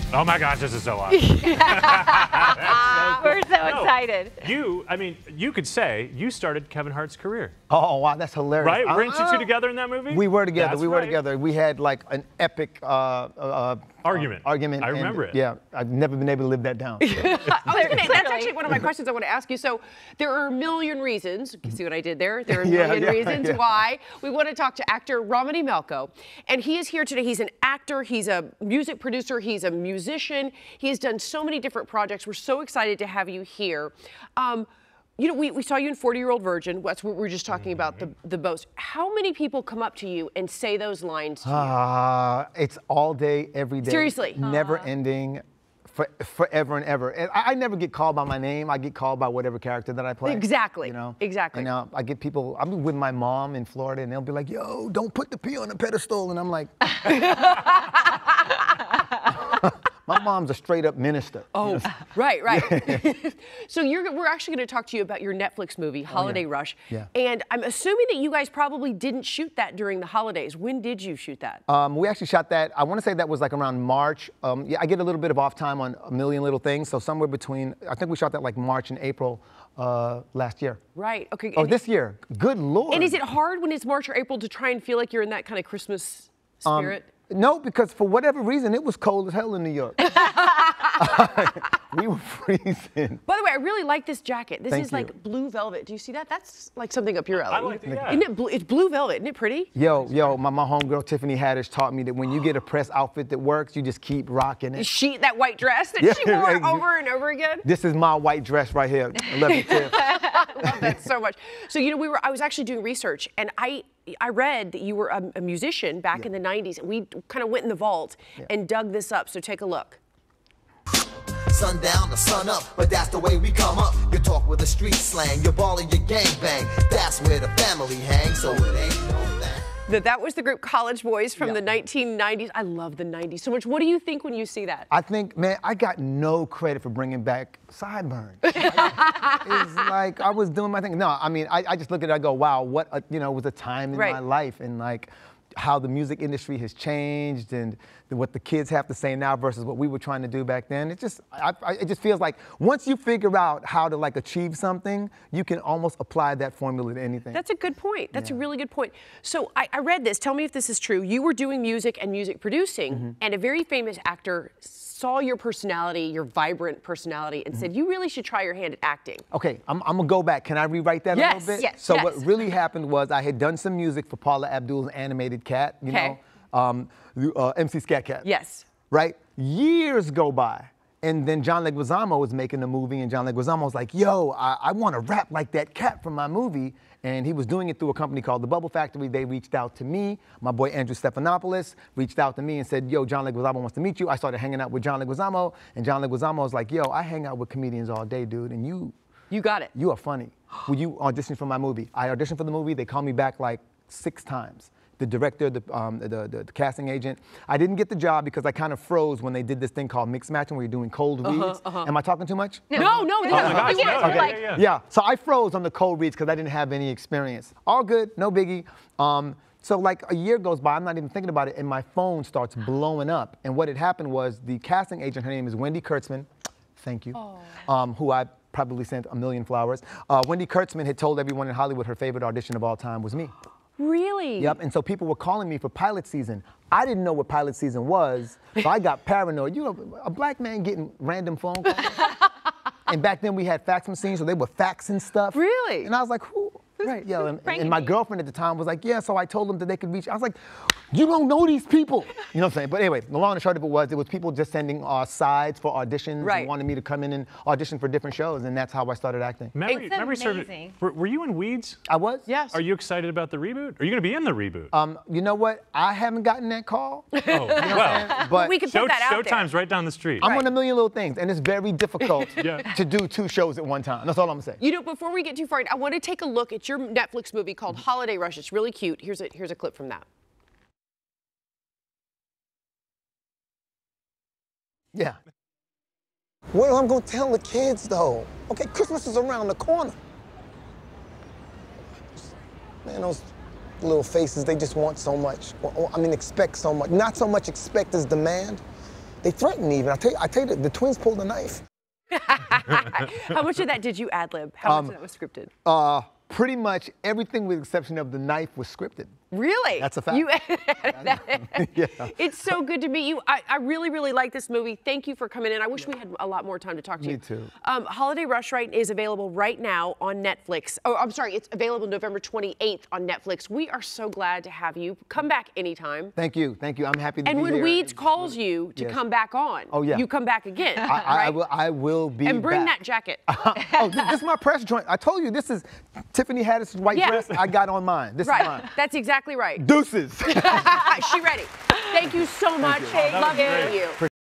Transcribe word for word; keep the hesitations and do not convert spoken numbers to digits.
Oh my gosh, this is so awesome. so cool. We're so no, excited. You, I mean, you could say you started Kevin Hart's career. Oh, wow, that's hilarious. Right? Weren't uh, you two together in that movie? We were together. That's we were right. together. We had like an epic uh, uh, argument. Uh, argument. I remember and, it. Yeah, I've never been able to live that down. I was gonna, that's actually one of my questions I want to ask you. So there are a million reasons. You see what I did there? There are a Yeah, million yeah, reasons yeah. why we want to talk to actor Romany Malco, and he is here today. He's an actor. He's a music producer. He's a musician. He has done so many different projects. We're so excited to have you here. Um, You know, we, we saw you in forty-Year-Old Virgin. That's what we were just talking about, the, the boast. How many people come up to you and say those lines to you? Uh, it's all day, every day. Seriously? Never Aww. ending, for, forever and ever. And I, I never get called by my name. I get called by whatever character that I play. Exactly, You know? exactly. And uh, I get people, I'm with my mom in Florida, and they'll be like, yo, don't put the P on the pedestal. And I'm like, my mom's a straight up minister. Oh, you know? right, right. So you're, we're actually going to talk to you about your Netflix movie, Holiday Oh, yeah. Rush. Yeah. And I'm assuming that you guys probably didn't shoot that during the holidays. When did you shoot that? Um, we actually shot that, I want to say that was like around March. Um, yeah, I get a little bit of off time on a million little things, so somewhere between, I think we shot that like March and April uh, last year. Right, okay. Oh, and, this year. Good Lord. and is it hard when it's March or April to try and feel like you're in that kind of Christmas spirit? Um, no, because for whatever reason, it was cold as hell in New York. We were freezing. By the way, I really like this jacket. This Thank is you. like blue velvet. Do you see that? That's like something up your alley. I like it, yeah. Isn't it blue? It's blue velvet. Isn't it pretty? Yo, yo, my, my homegirl Tiffany Haddish taught me that when you get a press outfit that works, you just keep rocking it. She, that white dress that Yeah, she wore right. over and over again. This is my white dress right here. eleven Tiff. I love that so much. So, you know, we were, I was actually doing research, and I I read that you were a, a musician back Yeah. in the nineties, and we kind of went in the vault Yeah. and dug this up, so take a look. Sundown to sun up, but that's the way we come up. You talk with the street slang, you ball and you gang bang. That's where the family hangs, so it ain't no thing. That, that was the group College Boys from Yeah. the nineteen nineties. I love the nineties so much. What do you think when you see that? I think, man, I got no credit for bringing back sideburns. It's like I was doing my thing. No, I mean, I, I just look at it, I go, wow, what, a, you know, was a time in Right. my life, and like how the music industry has changed, and what the kids have to say now versus what we were trying to do back then. It just, I, I, it just feels like once you figure out how to like achieve something, you can almost apply that formula to anything. That's a good point. That's Yeah. a really good point. So I, I read this. Tell me if this is true. You were doing music and music producing, Mm-hmm. and a very famous actor saw your personality, your vibrant personality, and Mm-hmm. said, you really should try your hand at acting. Okay, I'm, I'm gonna go back. Can I rewrite that Yes, a little bit? yes, So yes. what really happened was I had done some music for Paula Abdul's animated cat, you Okay. know, um, uh, M C Scat Cat. Yes. Right? Years go by, and then John Leguizamo was making a movie, and John Leguizamo was like, yo, I, I want to rap like that cat from my movie. And he was doing it through a company called The Bubble Factory. They reached out to me. My boy Andrew Stephanopoulos reached out to me and said, yo, John Leguizamo wants to meet you. I started hanging out with John Leguizamo, and John Leguizamo was like, yo, I hang out with comedians all day, dude, and you, You got it. you are funny. Will you audition for my movie? I auditioned for the movie. They called me back like six times. The director, the, um, the, the, the casting agent. I didn't get the job because I kind of froze when they did this thing called mix matching where you're doing cold reads. uh-huh. Am I talking too much? No, no, no. Oh my gosh, You no, guys yeah, were yeah, like- yeah. Yeah, so I froze on the cold reads because I didn't have any experience. All good, no biggie. Um, so like a year goes by, I'm not even thinking about it, and my phone starts blowing up. And what had happened was the casting agent, her name is Wendy Kurtzman, thank you, um, who I probably sent a million flowers. Uh, Wendy Kurtzman had told everyone in Hollywood her favorite audition of all time was me. Really? Yep, and so people were calling me for pilot season. I didn't know what pilot season was, so I got paranoid. You know, a black man getting random phone calls. And back then we had fax machines, so they were faxing stuff. Really? And I was like, who? Right, yeah, and, pranking and my me? girlfriend at the time was like, yeah, so I told them that they could reach. I was like, you don't know these people. You know what I'm saying? But anyway, the long and short of it was, it was people just sending uh, sides for auditions Right. and wanted me to come in and audition for different shows, and that's how I started acting. Memory, It's memory served- amazing. were, were you in Weeds? I was? Yes. Are you excited about the reboot? Are you going to be in the reboot? Um, you know what? I haven't gotten that call. oh, well, But we could show, put that out there. Showtime's right down the street. I'm Right. on a million little things, and it's very difficult Yeah. to do two shows at one time. That's all I'm saying. You know, before we get too far, I want to take a look at your Netflix movie called Holiday Rush. It's really cute. Here's a, here's a clip from that. Yeah. What am I going to tell the kids, though? Okay, Christmas is around the corner. Man, those little faces, they just want so much. I mean, expect so much. Not so much expect as demand. they threatened me even. I tell you, I tell you, the, the twins pulled a knife. How much of that did you ad-lib? How Um, much of that was scripted? Uh, pretty much everything with the exception of the knife was scripted. Really? That's a fact. You, Yeah. It's so good to meet you. I, I really, really like this movie. Thank you for coming in. I wish we had a lot more time to talk to Me you. too. Um, Holiday Rush right is available right now on Netflix. Oh, I'm sorry, it's available November twenty-eighth on Netflix. We are so glad to have you. Come back anytime. Thank you, thank you. I'm happy to And be when here. Weeds calls you to Yes. come back on, Oh, yeah. you come back again. I, I, I right? will. I will be. And bring back. that jacket. Oh, th- this is my press joint. I told you this is Tiffany Haddish's white Yeah. dress. I got on mine. This Right. is mine. That's exactly right. Deuces. She ready. Thank you so much. you. Oh, that Love was great. meeting you.